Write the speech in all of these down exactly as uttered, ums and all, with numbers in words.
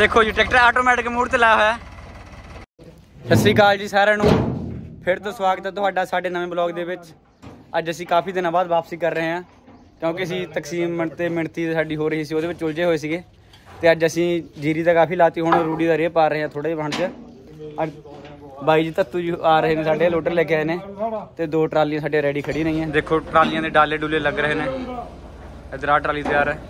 देखो G tractor automatic mode ਤੇ ਲਾਇਆ ਹੋਇਆ। ਸਤਿ ਸ਼੍ਰੀ ਅਕਾਲ ਜੀ ਸਾਰਿਆਂ ਨੂੰ, ਫਿਰ ਤੋਂ ਸਵਾਗਤ ਹੈ ਤੁਹਾਡਾ ਸਾਡੇ ਨਵੇਂ ਬਲੌਗ ਦੇ ਵਿੱਚ। ਅੱਜ ਅਸੀਂ ਕਾਫੀ ਦਿਨਾਂ ਬਾਅਦ ਵਾਪਸੀ ਕਰ ਰਹੇ ਹਾਂ ਕਿਉਂਕਿ ਅਸੀਂ ਤਕਸੀਮ ਤੇ ਮਿਣਤੀ ਸਾਡੀ ਹੋ ਰਹੀ ਸੀ, ਉਹਦੇ ਵਿੱਚ ਉਲਝੇ ਹੋਏ ਸੀਗੇ। ਤੇ ਅੱਜ ਅਸੀਂ ਜੀਰੀ ਤਾਂ ਕਾਫੀ ਲਾਤੀ, ਹੁਣ ਰੂੜੀ ਦਾ ਰੇਹ ਪਾ ਰਹੇ ਹਾਂ ਥੋੜੇ ਜਿਹੇ ਬਣ 'ਚ। ਅੱਜ ਬਾਈ ਜੀ ਤੱਤੂ ਜੀ ਆ ਰਹੇ ਨੇ, ਸਾਡੇ ਲੋਡਰ ਲੈ ਕੇ ਆਏ ਨੇ ਤੇ ਦੋ ਟਰਾਲੀਆਂ ਸਾਡੇ ਰੈਡੀ ਖੜੀ ਨਹੀਂ ਹੈ। ਦੇਖੋ ਟਰਾਲੀਆਂ ਦੇ ਡਾਲੇ ਡੂਲੇ ਲੱਗ ਰਹੇ ਨੇ। ਇੱਧਰ ਆਹ ਟਰਾਲੀ ਤਿਆਰ ਹੈ,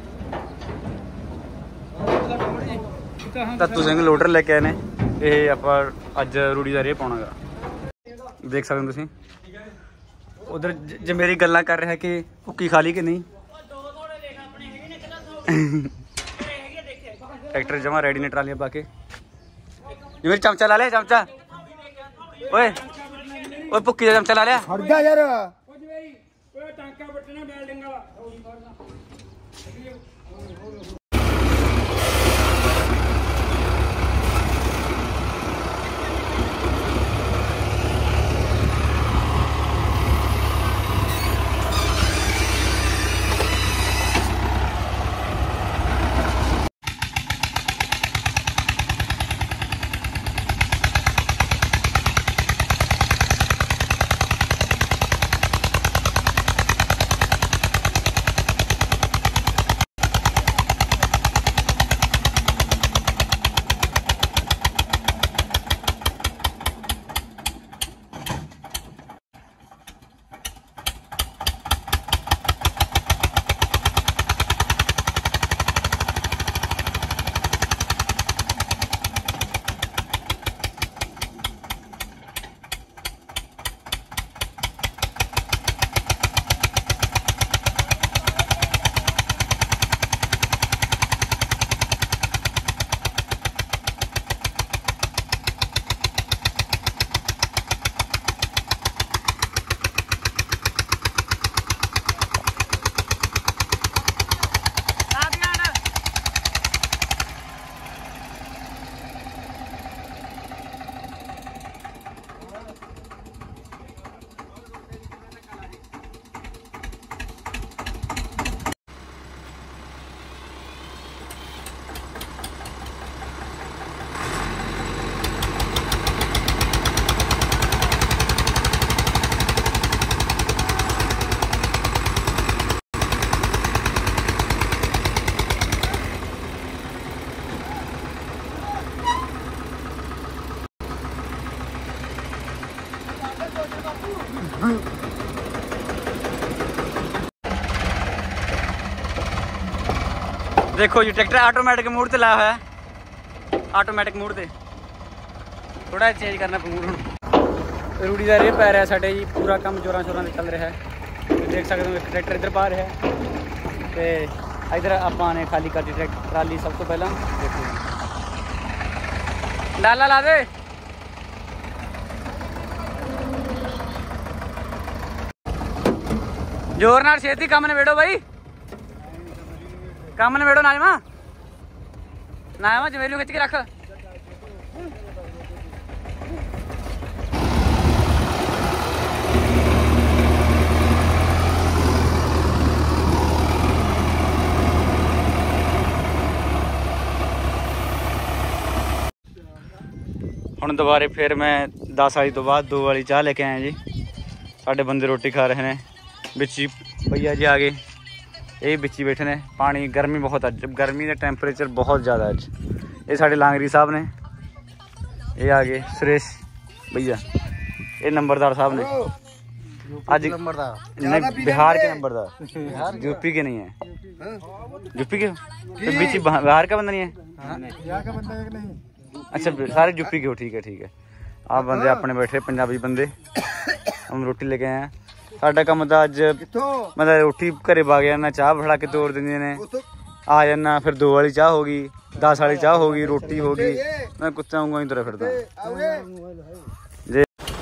ਤੱਤੂ ਸਿੰਘ ਲੋਡਰ ਲੈ ਕੇ ਆਏ ਨੇ। ਇਹ ਆਪਾਂ ਅੱਜ ਰੂੜੀ ਦਾ ਰੇਹ ਪਾਉਣਾ ਗਾ, ਦੇਖ ਸਕਦੇ ਹੋ ਤੁਸੀਂ। ਉਧਰ ਜੇ ਮੇਰੀ ਗੱਲਾਂ ਕਰ ਰਿਹਾ ਕਿ ਭੁੱਕੀ ਖਾ ਲਈ ਕਿ ਨਹੀਂ। ट्रैक्टर जमा रेडी ने, ट्रालियां पाके। ये मेरी चमचा ला लिया, चमचा ओए ओए भुक्की का चमचा ला लिया। हट जा यार। देखो जी ट्रैक्टर आटोमैटिक मोड ते लाया होया, आटोमैटिक मोड ते थोड़ा चेंज करना मूड। हूँ रूड़ी का रेह पै रहा साढ़े जी, पूरा काम जोर शोर चल रहा है। देख सकते हो ट्रैक्टर इधर पा रहा है तो इधर आपाने खाली कर दी ट्रैक्टर ट्राली। सब तो पहला देखो डाला ला दे। जोर नाल छेती काम नवेड़ो भाई, काम नवेड़ो। नाजमा नाजमा जमेलू खिंच के रख। हुण दोबारे फिर मैं दस वाली तो बाद दो वाली चाह लेके आया जी। साढ़े बंदे रोटी खा रहे हैं, बिच्ची भैया जी आ गए, ये बिच्ची बैठे ने। पानी गर्मी बहुत, अज गर्मी का टैंपरेचर बहुत ज़्यादा अज। ये साढ़े लांगरी साहब ने, ये आ गए सुरेश भैया, ये नंबरदार साहब ने। अज बिहार के नंबरदार, यूपी के नहीं है। यूपी के तो बिच्ची बिहार का बंदा नहीं है। अच्छा सारे यूपी के हो, ठीक है ठीक है। आप बंदे अपने बैठे पंजाबी बंदे, हम रोटी लेके आए हैं। साडा काम तो अज मतलब रोटी घरे पा गया ना, चाह फड़ा के तोड़ देंगे ने, आ जाना फिर दो वाली चाह होगी, दस वाली चाह होगी, रोटी होगी। मैं कुत्ते वांगू ही तुरा फिरदा जे।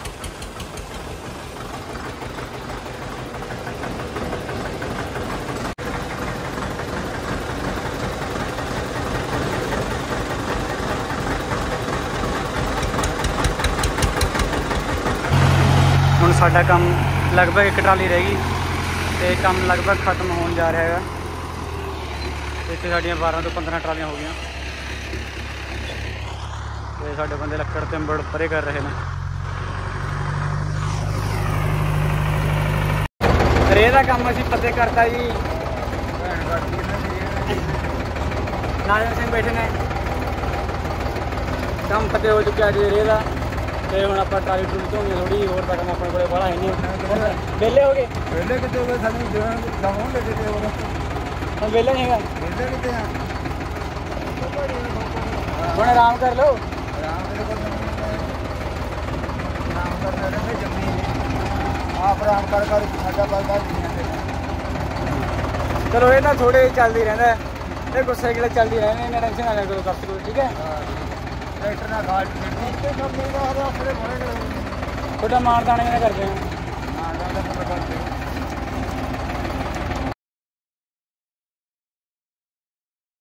हुण साडा काम लगभग एक ट्राली रह गई तो काम लगभग खत्म होने जा रहा है। इतने साड़ियाँ बारह तो पंद्रह ट्रालियाँ हो गई। ਤੇ ਸਾਡੇ ਬੰਦੇ ਲੱਕੜ ਤੇ ਅੰਬੜ ਪਰੇ ਕਰ ਰਹੇ ਨੇ। ਰੇਹ ਦਾ ਕੰਮ ਅਸੀਂ ਪੱਤੇ ਕਰਤਾ ਜੀ। ਨਾਰਾਇਣ ਸਿੰਘ ਬੈਠੇ ਨੇ, ਕੰਮ ਪੱਤੇ ਹੋ ਚੁੱਕਿਆ ਜੀ ਰੇਹ ਦਾ। ਤੇ ਹੁਣ ਆਪਾਂ ਟਰਾਲੀ ਟਰੂਲੀ ਧੋਣੀ ਥੋੜੀ ਹੋਰ ਤਾਂ ਕੰਮ ਆਪਣੇ ਕੋਲੇ ਬਾਹਲਾ ਹੈ ਨਹੀਂ। ਵਿਹਲੇ ਹੋ ਗਏ? ਵਿਹਲੇ ਕਿਤੇ ਹੋ ਗਏ, ਸਾਨੂੰ ਜਾਵਾਂਗੇ ਕਿਤੇ ਹੋਰ। ਹੁਣ ਵਿਹਲੇ ਨਹੀਂ ਹੈਗਾ? ਵਿਹਲੇ ਕਿਤੇ ਆ, ਹੁਣ ਆਰਾਮ ਕਰ ਲਓ। ਆਰਾਮ ਕਰਨਾ ਰਹਿੰਦੇ ਜੰਮੀ ਆਪ ਆਰਾਮ ਕਰ ਕਰ ਸਾਡਾ ਬਾਜ਼ਾਰ ਚਲੋ ਇਹ ਨਾ ਥੋੜੇ ਚੱਲਦੀ ਰਹਿੰਦਾ, ਇਹ ਗੁੱਸੇ ਕਿਲੇ ਚੱਲਦੀ ਰਹਿੰਦੇ ਨੇ, ਟੈਨਸ਼ਨ ਨਾ ਲਿਆ ਕਰੋ ਦਸ ਕਰੋ, ਠੀਕ ਹੈ। ਟਰੈਕਟਰ ਨਾਲ ਗਾਲ ਆਪਣੇ ਤੁਹਾਡਾ ਮਾਣ ਤਾਣੇ ਕਿਵੇਂ ਕਰਦੇ ਹੋ? ਮਾਣ ਦਾ